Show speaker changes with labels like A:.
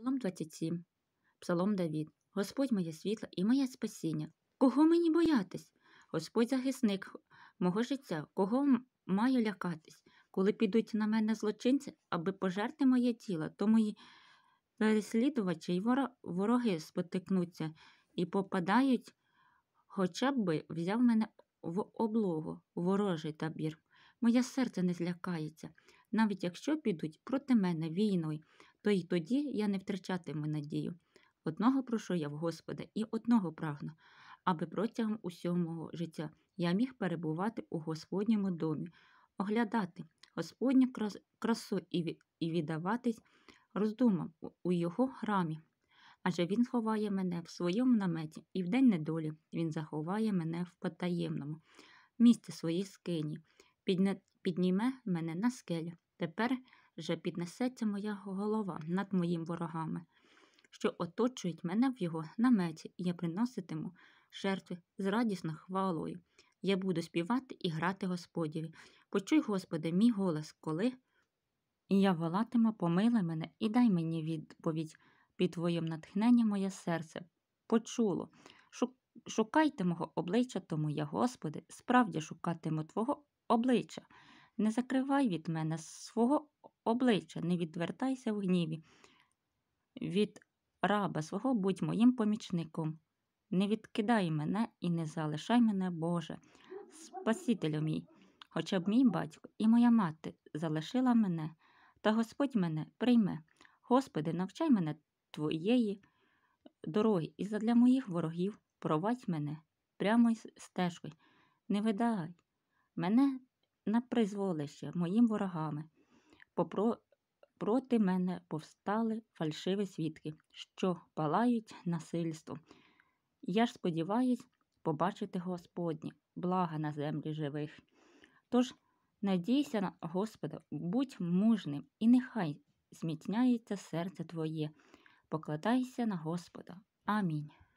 A: Псалом 27. Псалом Давід. Господь моє світло і моє спасіння. Кого мені боятись? Господь захисник мого життя. Кого маю лякатись? Коли підуть на мене злочинці, аби пожерти моє тіло, то мої переслідувачі й вороги спотикнуться і попадають, хоча б би взяв мене в облогу, ворожий табір. Моє серце не злякається, навіть якщо підуть проти мене війною, то й тоді я не втрачатиму надію. Одного прошу я в Господа і одного прагну, аби протягом усього мого життя я міг перебувати у Господньому домі, оглядати Господню красу і віддаватись роздумам у його храмі. Адже він ховає мене в своєму наметі, і в день недолі він заховає мене в потаємному місці своїй скині, підніме мене на скелю. Тепер же піднесеться моя голова над моїми ворогами, що оточують мене в його наметі, і я приноситиму жертви з радісною хвалою. Я буду співати і грати Господеві. Почуй, Господи, мій голос, коли я волатиму, помилуй мене і дай мені відповідь. Під Твоїм натхненням моє серце почуло. Шукайте мого обличчя, тому я, Господи, справді шукатиму Твого обличчя. Не закривай від мене свого обличчя, не відвертайся в гніві. Від раба свого будь моїм помічником. Не відкидай мене і не залишай мене, Боже, Спасителю мій. Хоча б мій батько і моя мати залишила мене, та Господь мене прийме. Господи, навчай мене Твоєї дороги, і задля моїх ворогів провадь мене прямо стежкою. Не видай мене на призволище моїм ворогами. Проти мене повстали фальшиві свідки, що палають насильством. Я ж сподіваюсь побачити Господнє, блага на землі живих. Тож надійся на Господа, будь мужним, і нехай зміцняється серце твоє. Покладайся на Господа. Амінь.